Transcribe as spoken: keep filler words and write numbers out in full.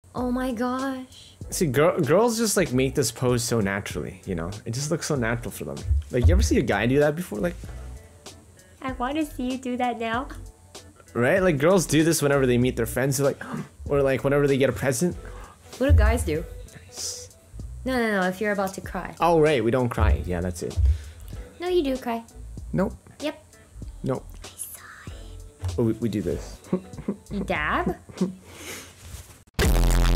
Oh my gosh. See, girl, girls just like make this pose so naturally, you know? It just looks so natural for them. Like, you ever see a guy do that before? Like, I want to see you do that now. right? Like, girls do this whenever they meet their friends, they're like, or like whenever they get a present. What do guys do? Nice. No, no, no, if you're about to cry. Oh, right, we don't cry. Yeah, that's it. No, you do cry. Nope. Yep. Nope. I saw it. Oh, we, we do this. You dab?